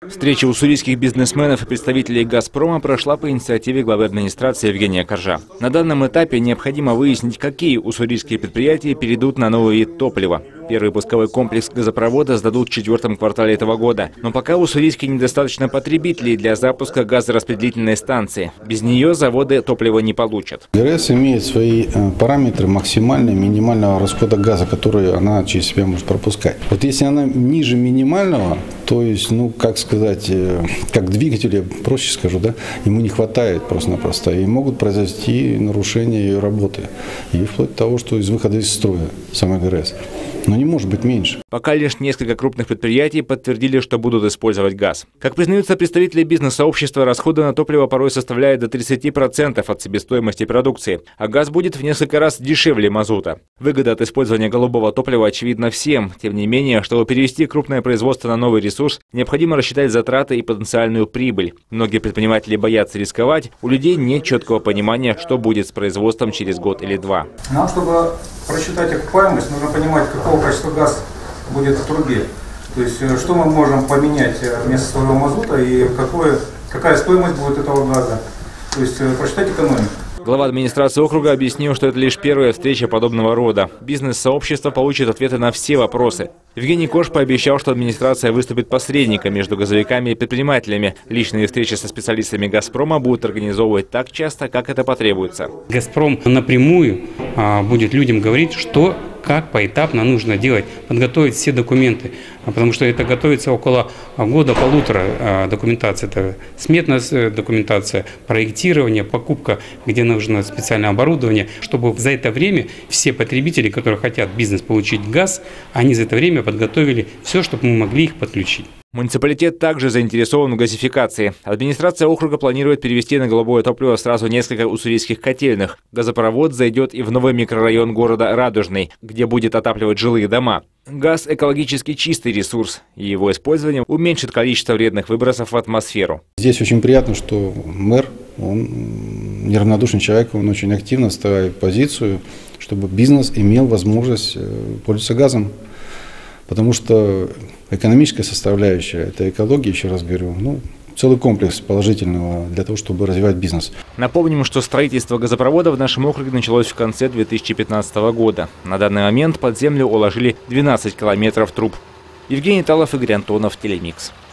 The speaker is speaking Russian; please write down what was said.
Встреча уссурийских бизнесменов и представителей «Газпрома» прошла по инициативе главы администрации Евгения Коржа. На данном этапе необходимо выяснить, какие уссурийские предприятия перейдут на новый вид топлива. Первый пусковой комплекс газопровода сдадут в 4-м квартале этого года. Но пока в Уссурийске недостаточно потребителей для запуска газораспределительной станции. Без нее заводы топлива не получат. ГРЭС имеет свои параметры максимального и минимального расхода газа, который она через себя может пропускать. Вот если она ниже минимального, то есть, как сказать, как двигатель, проще скажу, да, ему не хватает просто-напросто. И могут произойти нарушения ее работы. И вплоть до того, что из выхода из строя самой ГРЭС. Но не может быть меньше. Пока лишь несколько крупных предприятий подтвердили, что будут использовать газ. Как признаются представители бизнес-сообщества, расходы на топливо порой составляют до 30% от себестоимости продукции, а газ будет в несколько раз дешевле мазута. Выгода от использования голубого топлива очевидна всем. Тем не менее, чтобы перевести крупное производство на новый ресурс, необходимо рассчитать затраты и потенциальную прибыль. Многие предприниматели боятся рисковать, у людей нет четкого понимания, что будет с производством через год или два. Нам, чтобы просчитать окупаемость, нужно понимать, какого качества газ будет в трубе. То есть, что мы можем поменять вместо своего мазута и какая стоимость будет этого газа. То есть, просчитать экономику. Глава администрации округа объяснил, что это лишь первая встреча подобного рода. Бизнес-сообщество получит ответы на все вопросы. Евгений Корж пообещал, что администрация выступит посредником между газовиками и предпринимателями. Личные встречи со специалистами «Газпрома» будут организовывать так часто, как это потребуется. «Газпром» напрямую будет людям говорить, что как поэтапно нужно делать, подготовить все документы, потому что это готовится около года-полутора документация. Это сметная документация, проектирование, покупка, где нужно специальное оборудование, чтобы за это время все потребители, которые хотят бизнес получить газ, они за это время подготовили все, чтобы мы могли их подключить. Муниципалитет также заинтересован в газификации. Администрация округа планирует перевести на голубое топливо сразу несколько уссурийских котельных. Газопровод зайдет и в новый микрорайон города Радужный, где будет отапливать жилые дома. Газ – экологически чистый ресурс, и его использование уменьшит количество вредных выбросов в атмосферу. Здесь очень приятно, что мэр, он неравнодушный человек, он очень активно ставит позицию, чтобы бизнес имел возможность пользоваться газом. Потому что экономическая составляющая, это экология, еще раз говорю, целый комплекс положительного для того, чтобы развивать бизнес. Напомним, что строительство газопровода в нашем округе началось в конце 2015 года. На данный момент под землю уложили 12 километров труб. Евгений Талов, Игорь Антонов, Телемикс.